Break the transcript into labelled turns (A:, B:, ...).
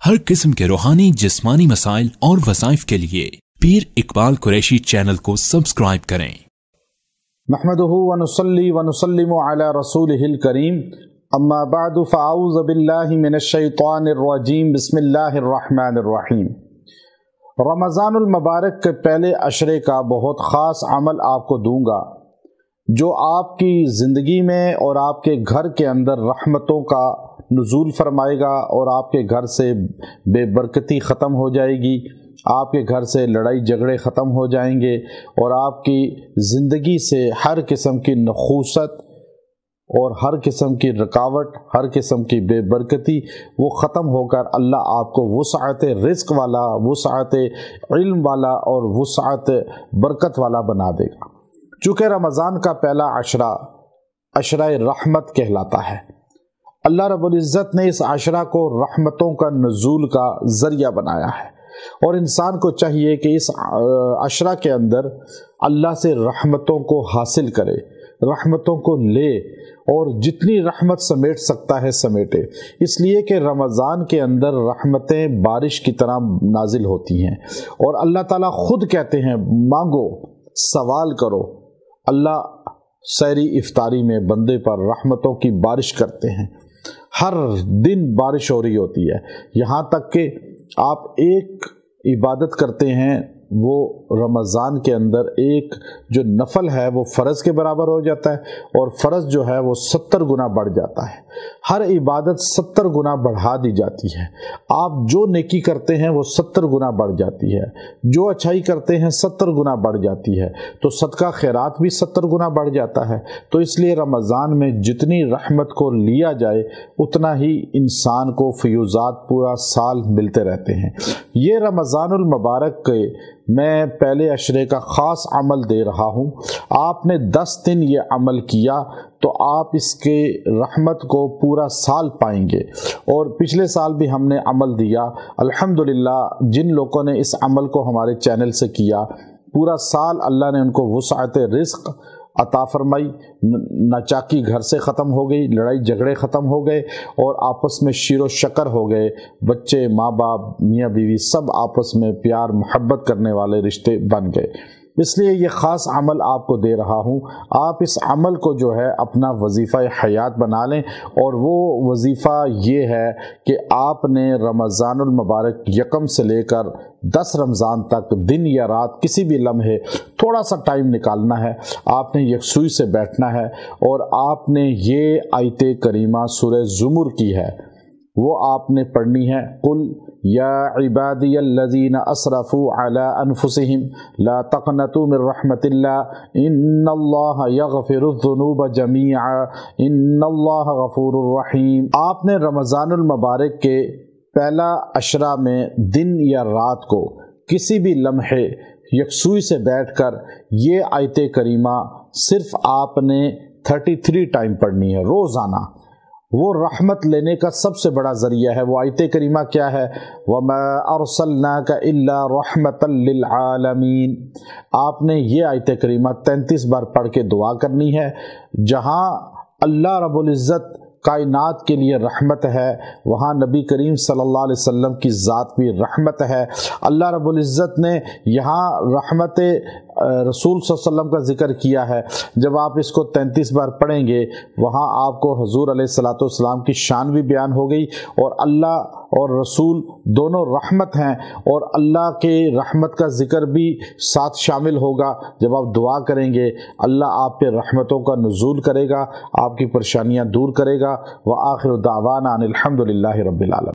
A: हर किस्म के रूहानी जिस्मानी मसाइल और वज़ाइफ के लिए पीर इकबाल कुरैशी चैनल को सब्सक्राइब करें।
B: नहमदुहु व नुसल्ली व नुसल्लिमु अला रसूलिहिल करीम, अम्मा बअदु फ़अऊज़ु बिल्लाहि मिनश शैतानिर रजीम, बिस्मिल्लाहिर रहमानिर रहीम। रमज़ानुल मुबारक के पहले अशरे का बहुत ख़ास अमल आपको दूंगा जो आपकी ज़िंदगी में और आपके घर के अंदर रहमतों का नुज़ूल फरमाएगा और आपके घर से बेबरकती ख़त्म हो जाएगी, आपके घर से लड़ाई झगड़े ख़त्म हो जाएंगे और आपकी ज़िंदगी से हर किस्म की नखूसत और हर किस्म की रुकावट, हर किस्म की बेबरकती वो ख़त्म होकर अल्लाह आपको वुसअत रिज़्क़ वाला, वुसअत इल्म वाला और वुसअत बरकत वाला बना देगा। चूँकि रमज़ान का पहला अशरा रहमत कहलाता है, अल्लाह रब्बुल इज़्ज़त ने इस अशरा को रहमतों का नुज़ूल का ज़रिया बनाया है और इंसान को चाहिए कि इस अशरा के अंदर अल्लाह से रहमतों को हासिल करे, रहमतों को ले और जितनी रहमत समेट सकता है समेटे, इसलिए कि रमज़ान के अंदर रहमतें बारिश की तरह नाजिल होती हैं और अल्लाह ताला खुद कहते हैं मांगो, सवाल करो। अल्लाह सहरी इफ्तारी में बंदे पर रहमतों की बारिश करते हैं, हर दिन बारिश हो रही होती है, यहाँ तक कि आप एक इबादत करते हैं वो रमज़ान के अंदर एक जो नफल है वो फ़र्ज़ के बराबर हो जाता है और फ़र्ज़ जो है वो 70 गुना बढ़ जाता है। हर इबादत 70 गुना बढ़ा दी जाती है। आप जो नेकी करते हैं वो 70 गुना बढ़ जाती है, जो अच्छाई करते हैं 70 गुना बढ़ जाती है, तो सदका खैरात भी 70 गुना बढ़ जाता है। तो इसलिए रमज़ान में जितनी रहमत को लिया जाए उतना ही इंसान को फ़यूज़ात पूरा साल मिलते रहते हैं। ये रमज़ानुल मुबारक के मैं पहले अशरे का ख़ास अमल दे रहा हूँ। आपने 10 दिन ये अमल किया तो आप इसके रहमत को पूरा साल पाएंगे। और पिछले साल भी हमने अमल दिया, अल्हम्दुलिल्लाह जिन लोगों ने इस अमल को हमारे चैनल से किया पूरा साल अल्लाह ने उनको वुसअत रिज़्क़ अता फरमाई, नाचाकी घर से ख़त्म हो गई, लड़ाई झगड़े ख़त्म हो गए और आपस में शीरो शकर हो गए। बच्चे, माँ बाप, मियाँ बीवी सब आपस में प्यार मोहब्बत करने वाले रिश्ते बन गए। इसलिए ये ख़ास अमल आपको दे रहा हूँ। आप इस अमल को जो है अपना वजीफ़ा हयात बना लें और वो वजीफ़ा ये है कि आपने रमज़ानुल मुबारक यकम से लेकर 10 रमज़ान तक दिन या रात किसी भी लम्हे थोड़ा सा टाइम निकालना है। आपने यकसुई से बैठना है और आपने ये आयत करीमा सूरह ज़ुमर की है वो आपने पढ़नी है। कुल या इबादियल्लज़ीना असरफ़ू अला अनफुसिहिम ला तक़नतू मिर रहमतिल्लाह इन्नल्लाहा यग़फ़िरुज़्ज़ुनूब जमीआ इन्नल्लाहा गफ़ूरुर रहीम। आपने रमज़ानुल मुबारक के पहला अशरा में दिन या रात को किसी भी लम्हे यकसुई से बैठकर ये आयत करीमा सिर्फ आपने 33 टाइम पढ़नी है रोज़ाना। वो रहमत लेने का सबसे बड़ा ज़रिया है। वो आयत करीमा क्या है? वमा अरसलनाका इल्ला रहमतल लिल आलमीन। आपने ये आयत करीमा 33 बार पढ़ के दुआ करनी है। जहाँ अल्लाह रब्बुल इज़्ज़त कायनात के लिए रहमत है वहाँ नबी करीम सल्लल्लाहु अलैहि वसल्लम की ज़ात भी रहमत है। अल्लाह रब्बुल इज़्ज़त ने यहाँ रहमत रसूल सल्लल्लाहु अलैहि वसल्लम का ज़िक्र किया है। जब आप इसको 33 बार पढ़ेंगे वहाँ आपको हुज़ूर अलैहिस्सलातु वस्सलाम की शान भी बयान हो गई और अल्लाह और रसूल दोनों रहमत हैं और अल्लाह के रहमत का ज़िक्र भी साथ शामिल होगा। जब आप दुआ करेंगे अल्लाह आप पे रहमतों का नुज़ूल करेगा, आपकी परेशानियाँ दूर करेगा। व आखिर दावाना अनिल हम्दुलिल्लाहि रब्बिल आलमीन।